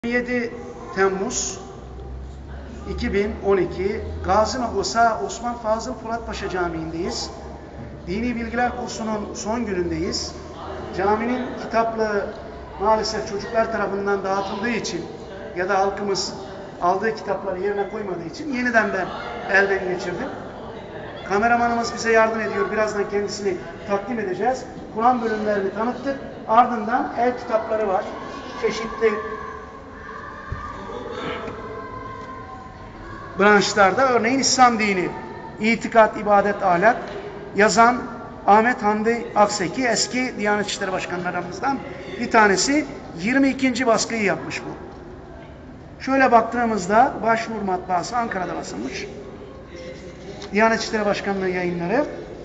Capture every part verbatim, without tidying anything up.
yedi Temmuz iki bin on iki Gazi Magosa Osman Fazıl Fırat Paşa Camii'ndeyiz. Dini Bilgiler kursunun son günündeyiz. Caminin kitaplığı maalesef çocuklar tarafından dağıtıldığı için ya da halkımız aldığı kitapları yerine koymadığı için yeniden ben elden geçirdim. Kameramanımız bize yardım ediyor. Birazdan kendisini takdim edeceğiz. Kur'an bölümlerini tanıttık. Ardından el kitapları var. Çeşitli branşlarda, örneğin İslam dini, itikat, ibadet, ahlak yazan Ahmet Hamdi Akseki, eski Diyanet İşleri Başkanlarımızdan bir tanesi. yirmi ikinci baskıyı yapmış bu. Şöyle baktığımızda Başvur Matbaası Ankara'da basılmış. Diyanet İşleri Başkanlığı yayınları.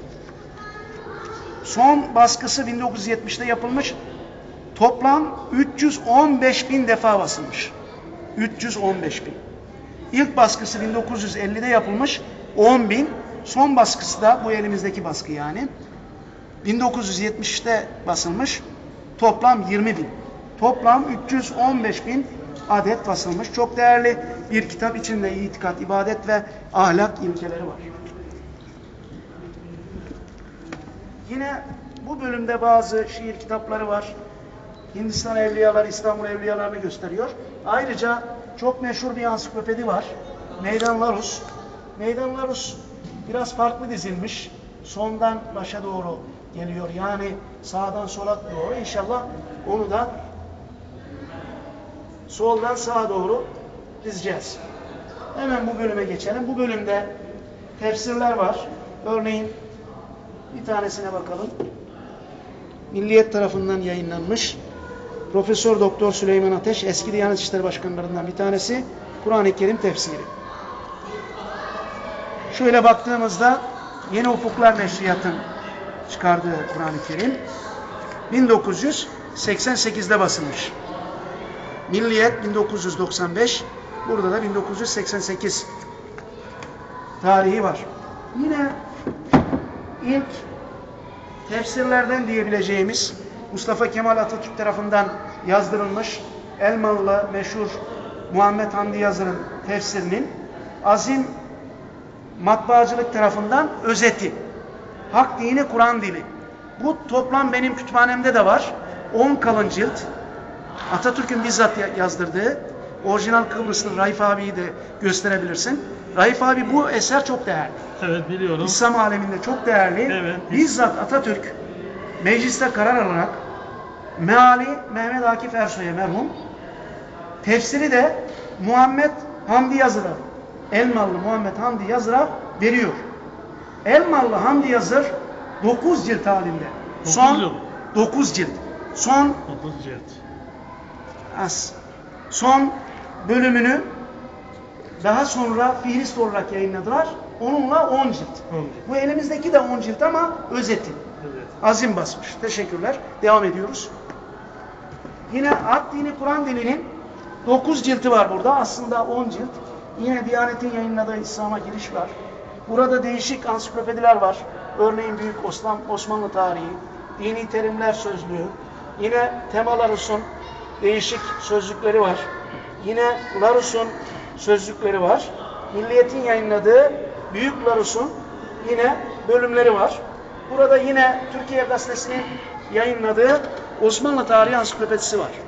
Son baskısı bin dokuz yüz yetmişte yapılmış. Toplam üç yüz on beş bin defa basılmış. üç yüz on beş bin. İlk baskısı bin dokuz yüz ellide yapılmış, on bin. Son baskısı da bu elimizdeki baskı yani. bin dokuz yüz yetmişte basılmış, toplam yirmi bin. Toplam üç yüz on beş bin adet basılmış. Çok değerli bir kitap, içinde itikat, ibadet ve ahlak ilkeleri var. Yine bu bölümde bazı şiir kitapları var. Hindistan Evliyaları, İstanbul Evliyalarını gösteriyor. Ayrıca çok meşhur bir ansiklopedi var. Meydan Larus. Meydan Larus biraz farklı dizilmiş. Sondan başa doğru geliyor. Yani sağdan sola doğru. İnşallah onu da soldan sağa doğru dizeceğiz. Hemen bu bölüme geçelim. Bu bölümde tefsirler var. Örneğin bir tanesine bakalım. Milliyet tarafından yayınlanmış. Profesör Doktor Süleyman Ateş, eski Diyanet İşleri Başkanlarından bir tanesi. Kur'an-ı Kerim tefsiri. Şöyle baktığımızda Yeni Ufuklar Neşriyat'ın çıkardığı Kur'an-ı Kerim bin dokuz yüz seksen sekizde basılmış. Milliyet bin dokuz yüz doksan beş, burada da bin dokuz yüz seksen sekiz tarihi var. Yine ilk tefsirlerden diyebileceğimiz Mustafa Kemal Atatürk tarafından yazdırılmış Elmalı meşhur Muhammed Hamdi Yazır'ın tefsirinin Azim Matbaacılık tarafından özeti. Hak Dini Kur'an Dili. Bu toplam benim kütüphanemde de var. on kalın cilt. Atatürk'ün bizzat yazdırdığı. Orijinal Kıbrıslı Raif abiyi de gösterebilirsin. Raif abi, bu eser çok değerli. Evet, biliyorum. İslam aleminde çok değerli. Evet. Bizzat Atatürk mecliste karar alarak meali Mehmet Akif Ersoy'a merhum, tefsiri de Muhammed Hamdi Yazır'a, Elmalı Muhammed Hamdi Yazır'a veriyor. Elmalı Hamdi Yazır dokuz cilt halinde. Son dokuz cilt. Son dokuz cilt. Az. Son bölümünü daha sonra fihrist olarak yayınladılar. Onunla on cilt. Bu elimizdeki de on cilt ama özeti. Evet. Azim basmış. Teşekkürler. Devam ediyoruz. Yine Hak Dini Kur'an Dili'nin dokuz cilti var burada. Aslında on cilt. Yine Diyanet'in yayınladığı İslam'a giriş var. Burada değişik ansiklopediler var. Örneğin Büyük Osman, Osmanlı Tarihi, Dini Terimler Sözlüğü. Yine Tema Larus'un değişik sözlükleri var. Yine Larus'un sözlükleri var. Milliyet'in yayınladığı Büyük Larus'un yine bölümleri var. Burada yine Türkiye Gazetesi'nin yayınladığı Osmanlı Tarihi Ansiklopedisi var.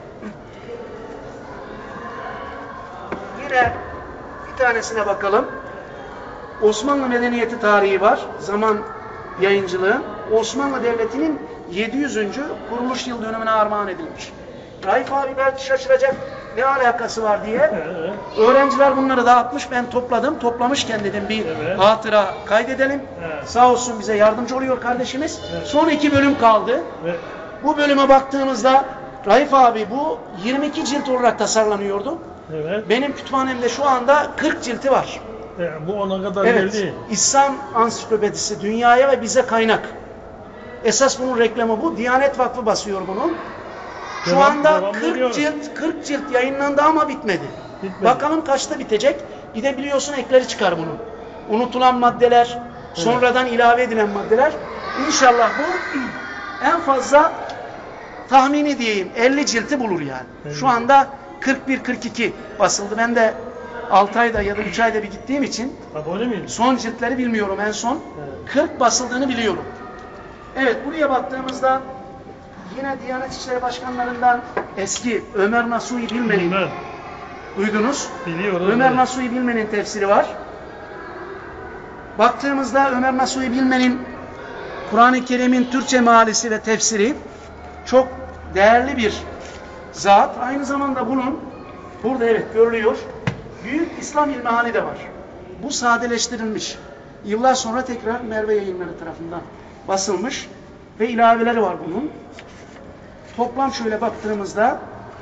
Yine bir tanesine bakalım. Osmanlı Medeniyeti Tarihi var. Zaman yayıncılığı. Osmanlı Devleti'nin yedi yüzüncü kuruluş yıl dönümüne armağan edilmiş. Raif abi belki şaşıracak, ne alakası var diye. Evet. Öğrenciler bunları dağıtmış, ben topladım. Toplamışken dedim bir evet. hatıra kaydedelim. Evet. Sağ olsun bize yardımcı oluyor kardeşimiz. Evet. Son iki bölüm kaldı. Evet. Bu bölüme baktığımızda Raif abi bu yirmi iki cilt olarak tasarlanıyordu. Evet. Benim kütüphanemde şu anda kırk cilti var. E, bu ona kadar Evet. geldi. İslam Ansiklopedisi dünyaya ve bize kaynak. Esas bunun reklamı bu. Diyanet Vakfı basıyor bunu. Şu Devam, anda devam kırk ediyoruz. cilt kırk cilt yayınlandı ama bitmedi. Bitmedi. Bakalım kaçta bitecek? Bir de biliyorsun ekleri çıkar bunun. Unutulan maddeler, evet. sonradan ilave edilen maddeler. İnşallah bu en fazla tahmini diyeyim elli cilti bulur yani. Evet. Şu anda kırk bir kırk iki basıldı. Ben de altı ayda ya da üç ayda bir gittiğim için Abone miydin? son ciltleri bilmiyorum. En son Evet. kırk basıldığını biliyorum. Evet, buraya baktığımızda yine Diyanet İşleri Başkanlarından eski Ömer Nasuhi Bilmen'in, Bilmem. duydunuz. Biliyorum. Ömer evet. Nasuhi Bilmen'in tefsiri var. Baktığımızda Ömer Nasuhi Bilmen'in Kur'an-ı Kerim'in Türkçe mealisi ve tefsiri çok değerli bir zat. Aynı zamanda bunun burada evet görülüyor. Büyük İslam İlmihali de var. Bu sadeleştirilmiş. Yıllar sonra tekrar Merve Yayınları tarafından basılmış ve ilaveleri var bunun. Toplam şöyle baktığımızda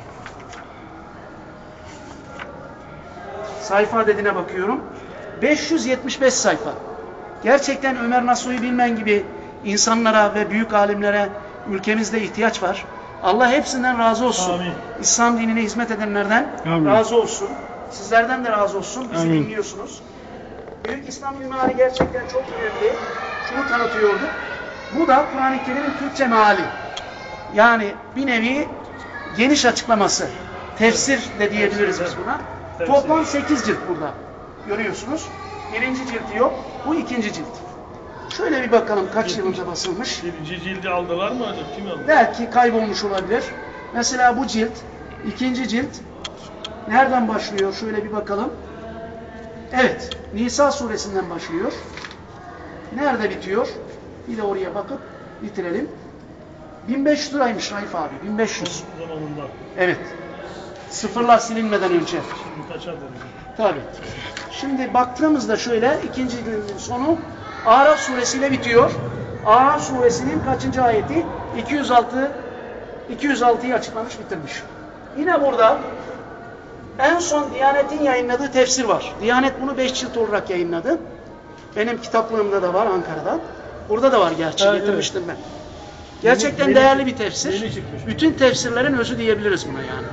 sayfa adedine bakıyorum. beş yüz yetmiş beş sayfa. Gerçekten Ömer Nasuhi Bilmen gibi insanlara ve büyük alimlere ülkemizde ihtiyaç var. Allah hepsinden razı olsun. Amin. İslam dinine hizmet edenlerden Amin. razı olsun. Sizlerden de razı olsun. Bizi Amin. dinliyorsunuz. Büyük İslam İlmihali gerçekten çok önemli. Şunu tanıtıyorduk. Bu da Kur'an-ı Kerim'in Türkçe meali. Yani bir nevi geniş açıklaması. Tefsir de diyebiliriz biz buna. Tefsir. Toplam sekiz cilt burada. Görüyorsunuz. Birinci cildi yok. Bu ikinci cilt. Şöyle bir bakalım kaç yılında basılmış. Birinci cildi aldılar mı acaba? Kim aldı? Belki kaybolmuş olabilir. Mesela bu cilt, ikinci cilt nereden başlıyor? Şöyle bir bakalım. Evet, Nisa suresinden başlıyor. Nerede bitiyor? Bir de oraya bakıp bitirelim. bin beş yüz liraymış Raif abi, bin beş yüz. Zamanında. Evet. Sıfırlar silinmeden önce. Şimdi kaça aldı? Tabii. Şimdi baktığımızda şöyle ikinci cildin sonu Araf suresiyle bitiyor. Araf suresinin kaçıncı ayeti? iki yüz altı iki yüz altıyı açıklamış bitirmiş. Yine burada en son Diyanet'in yayınladığı tefsir var. Diyanet bunu beş cilt olarak yayınladı. Benim kitaplığımda da var Ankara'da. Burada da var gerçi, Evet, getirmiştim ben. Gerçekten Yeni- değerli yeni- bir tefsir. yeni çıkmış. Bütün tefsirlerin özü diyebiliriz buna yani.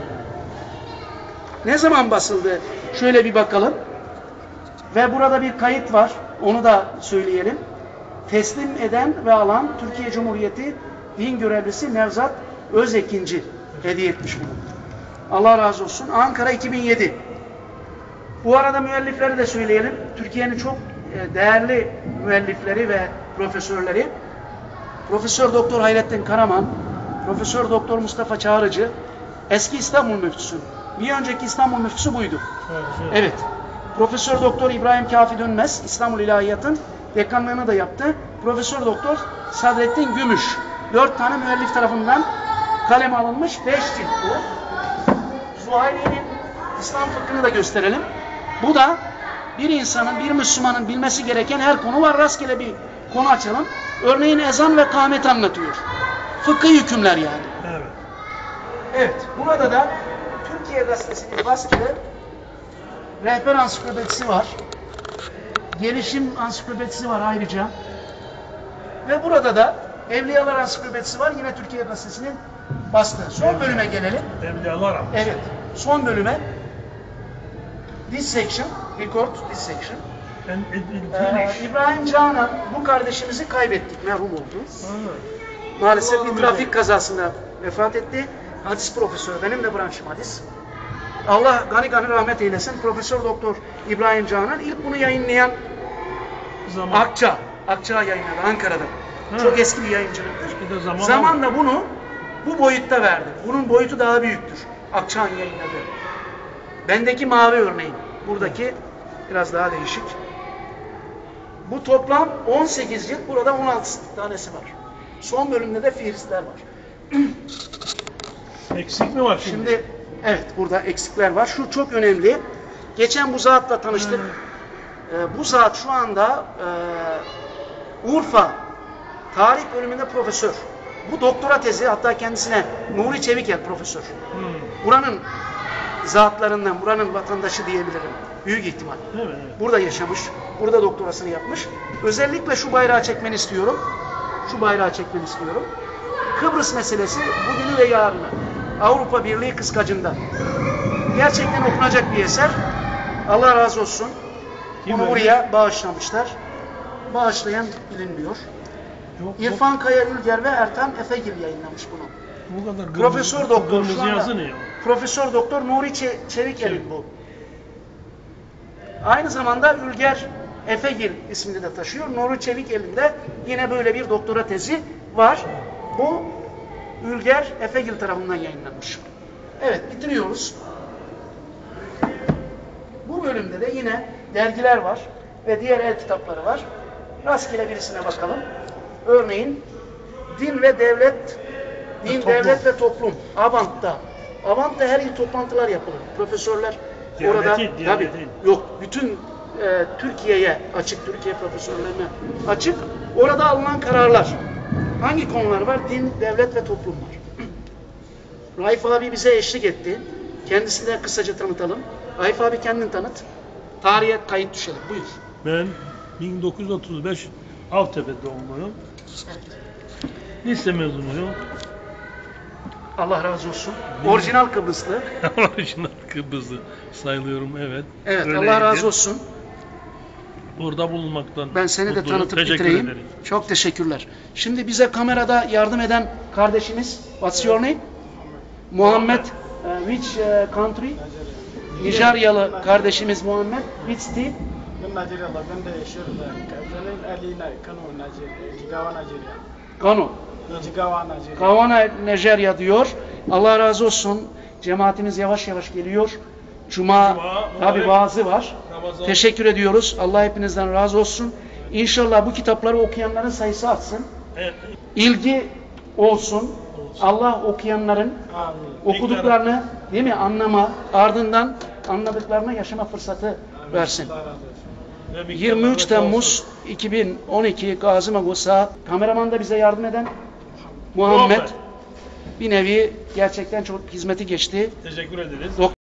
Ne zaman basıldı? Şöyle bir bakalım. Ve burada bir kayıt var. Onu da söyleyelim. Teslim eden ve alan Türkiye Cumhuriyeti Din Görevlisi Nevzat Özekinci hediye etmiş bunu. Allah razı olsun. Ankara iki bin yedi. Bu arada müellifleri de söyleyelim. Türkiye'nin çok değerli müellifleri ve profesörleri. Profesör Doktor Hayrettin Karaman, Profesör Doktor Mustafa Çağrıcı, eski İstanbul Müftüsü. Bir önceki İstanbul Müftüsü buydu. Evet. evet. Evet. Profesör Doktor İbrahim Kafi Dönmez, İstanbul İlahiyat'ın dekanlığını da yaptı. Profesör Doktor Sadrettin Gümüş. Dört tane müellif tarafından kaleme alınmış. Beş cilt bu. Zuhayli'nin İslam fıkhını da gösterelim. Bu da bir insanın, bir Müslümanın bilmesi gereken her konu var. Rastgele bir konu açalım. Örneğin ezan ve kâhmet anlatıyor. Fıkhi hükümler yani. Evet. Evet. Burada da Türkiye Gazetesi'nin bastığı rehber ansiklopedisi var. Gelişim ansiklopedisi var ayrıca. Ve burada da Evliyalar ansiklopedisi var. Yine Türkiye Gazetesi'nin bastığı. Son bölüme gelelim. Evliyalar ama. Evet. Son bölüme. This section. Record this section. En, en, Ee, en, İbrahim Canan bu kardeşimizi kaybettik. Merhum oldu. Evet. Maalesef bir trafik kazasında vefat etti. Hadis profesörü. Benim de branşım hadis. Allah gani gani rahmet eylesin. Profesör Doktor İbrahim Canan ilk bunu yayınlayan Zaman. Akça. Akça yayınladı Ankara'da. Ha. Çok eski bir yayıncılıktır. Bir de zaman Zamanla bunu bu boyutta verdi. Bunun boyutu daha büyüktür. Akçağ'ın yayınladığı. Bendeki mavi örneğin. Buradaki biraz daha değişik. Bu toplam on sekiz cilt. Burada on altı tanesi var. Son bölümde de fihristler var. Eksik mi var şimdi? Şimdi evet burada eksikler var. Şu çok önemli. Geçen bu zatla tanıştık. Ee, bu zat şu anda e, Urfa tarih bölümünde profesör. Bu doktora tezi hatta kendisine Nuri Çevikel profesör. Hmm. Buranın zatlarından, buranın vatandaşı diyebilirim. Büyük ihtimal. Evet, evet. Burada yaşamış. Burada doktorasını yapmış. Özellikle şu bayrağı çekmeni istiyorum. Şu bayrağı çekmeni istiyorum. Kıbrıs meselesi bugünü ve yarını. Avrupa Birliği kıskacında. Gerçekten okunacak bir eser. Allah razı olsun. Kim Bunu öyle? buraya bağışlamışlar. Bağışlayan bilinmiyor. Yok, İrfan Kaya Ülger ve Ertan Efegil yayınlamış bunu. Bu kadar Profesör kırmızı- doktor kırmızı şu anda yazı ne ya? Profesör Doktor Nuri Çe- Çevikel'in bu. Aynı zamanda Ülger Efegil ismini de taşıyor. Nuri Çevikel'in de yine böyle bir doktora tezi var. Bu Ülger Efegil tarafından yayınlanmış. Evet, bitiriyoruz. Bu bölümde de yine dergiler var ve diğer el kitapları var. Rastgele birisine bakalım. Örneğin Din ve Devlet, Din, Toplum. Devlet ve Toplum. Abant'ta. Abant'ta her yıl toplantılar yapılır. Profesörler Diyaneti, orada Diyaneti. tabii yok bütün e, Türkiye'ye açık, Türkiye profesörlerine açık. Orada alınan kararlar. Hangi konular var? Din, devlet ve toplum var. Raif abi bize eşlik etti. Kendisini de kısaca tanıtalım. Raif abi kendini tanıt. Tarihe kayıt düşelim. Buyur. Ben bin dokuz yüz otuz beş Avtepe doğumluyum. Lise mezunuyum. Allah razı olsun. Orijinal Kıbrıslı. Orijinal Kıbrıslı sayılıyorum, evet. Evet, Öyleydi. Allah razı olsun. Burada bulunmaktan Ben seni de mutluyum. tanıtıp Teşekkür bitireyim. ederim. Çok teşekkürler. Şimdi bize kamerada yardım eden kardeşimiz, what's your name? Muhammed. Uh, which uh, country? Nijeryalı kardeşimiz Muhammed. Which state? Ben Nijeryalı, ben de yaşıyorum da. Benim Ali'na, Kano, Nijerya, Jigawa, Nijerya. Kano. Jigawa, Nijerya. Kawana, Nijerya diyor. Allah razı olsun. Cemaatimiz yavaş yavaş geliyor. Cuma, Cuma, tabi mübarek. vaazı var. Ramazan. Teşekkür ediyoruz. Allah hepinizden razı olsun. İnşallah bu kitapları okuyanların sayısı artsın. Evet. İlgi olsun. Allah okuyanların Amin. okuduklarını değil mi anlama, ardından anladıklarını yaşama fırsatı versin. Allah razı olsun. Ve bir yirmi üç kere Temmuz iki bin on iki Gazi Magusa. Kameraman da bize yardım eden Muhammed. Muhammed. Bir nevi gerçekten çok hizmeti geçti. teşekkür ederiz. Dok-